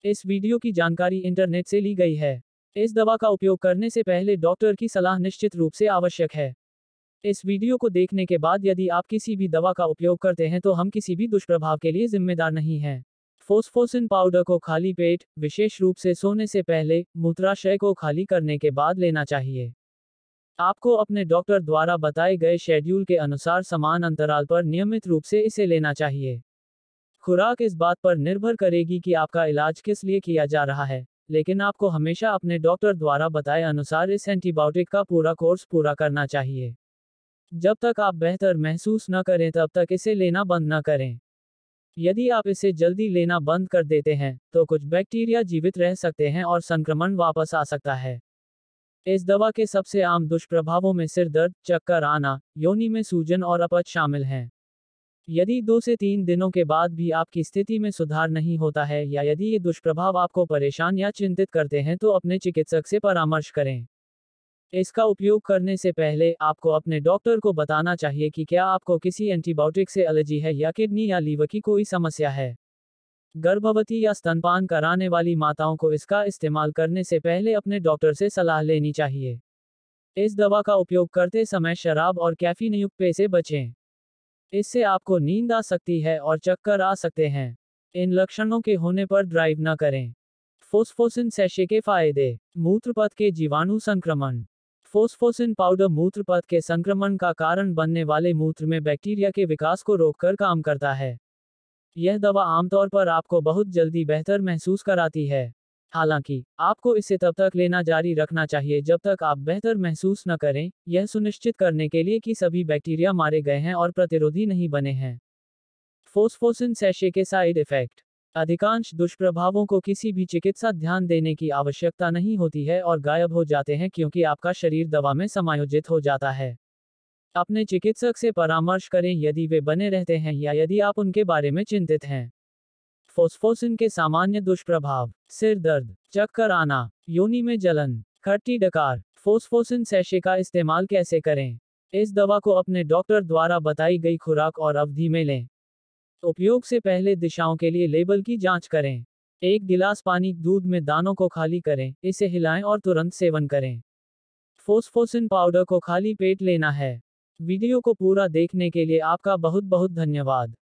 इस वीडियो की जानकारी इंटरनेट से ली गई है। इस दवा का उपयोग करने से पहले डॉक्टर की सलाह निश्चित रूप से आवश्यक है। इस वीडियो को देखने के बाद यदि आप किसी भी दवा का उपयोग करते हैं तो हम किसी भी दुष्प्रभाव के लिए जिम्मेदार नहीं हैं। फोस्फोसिन पाउडर को खाली पेट, विशेष रूप से सोने से पहले, मूत्राशय को खाली करने के बाद लेना चाहिए। आपको अपने डॉक्टर द्वारा बताए गए शेड्यूल के अनुसार समान अंतराल पर नियमित रूप से इसे लेना चाहिए। खुराक इस बात पर निर्भर करेगी कि आपका इलाज किस लिए किया जा रहा है, लेकिन आपको हमेशा अपने डॉक्टर द्वारा बताए अनुसार इस एंटीबायोटिक का पूरा कोर्स पूरा करना चाहिए। जब तक आप बेहतर महसूस न करें तब तक इसे लेना बंद न करें। यदि आप इसे जल्दी लेना बंद कर देते हैं, तो कुछ बैक्टीरिया जीवित रह सकते हैं और संक्रमण वापस आ सकता है। इस दवा के सबसे आम दुष्प्रभावों में सिर दर्द, चक्कर आना, योनि में सूजन और अपच शामिल हैं। यदि 2 से 3 दिनों के बाद भी आपकी स्थिति में सुधार नहीं होता है या यदि ये दुष्प्रभाव आपको परेशान या चिंतित करते हैं तो अपने चिकित्सक से परामर्श करें। इसका उपयोग करने से पहले आपको अपने डॉक्टर को बताना चाहिए कि क्या आपको किसी एंटीबायोटिक से एलर्जी है या किडनी या लीवर की कोई समस्या है। गर्भवती या स्तनपान कराने वाली माताओं को इसका इस्तेमाल करने से पहले अपने डॉक्टर से सलाह लेनी चाहिए। इस दवा का उपयोग करते समय शराब और कैफीन युक्त पेय से बचें। इससे आपको नींद आ सकती है और चक्कर आ सकते हैं। इन लक्षणों के होने पर ड्राइव न करें। फोस्फोसिन सैशे के फायदे। मूत्रपथ के जीवाणु संक्रमण। फोस्फोसिन पाउडर मूत्रपथ के संक्रमण का कारण बनने वाले मूत्र में बैक्टीरिया के विकास को रोककर काम करता है। यह दवा आमतौर पर आपको बहुत जल्दी बेहतर महसूस कराती है। हालांकि, आपको इसे तब तक लेना जारी रखना चाहिए जब तक आप बेहतर महसूस न करें, यह सुनिश्चित करने के लिए कि सभी बैक्टीरिया मारे गए हैं और प्रतिरोधी नहीं बने हैं। फोस्फोसिन सैशे के साइड इफेक्ट। अधिकांश दुष्प्रभावों को किसी भी चिकित्सा ध्यान देने की आवश्यकता नहीं होती है और गायब हो जाते हैं क्योंकि आपका शरीर दवा में समायोजित हो जाता है। अपने चिकित्सक से परामर्श करें यदि वे बने रहते हैं या यदि आप उनके बारे में चिंतित हैं। फोस्फोसिन के सामान्य दुष्प्रभाव। सिर दर्द, चक्कर आना, योनि में जलन, खट्टी डकार। फोस्फोसिन सैशे का इस्तेमाल कैसे करें? इस दवा को अपने डॉक्टर द्वारा बताई गई खुराक और अवधि में लें। उपयोग से पहले दिशाओं के लिए लेबल की जांच करें। 1 गिलास पानी दूध में दानों को खाली करें, इसे हिलाएं और तुरंत सेवन करें। फोस्फोसिन पाउडर को खाली पेट लेना है। वीडियो को पूरा देखने के लिए आपका बहुत बहुत धन्यवाद।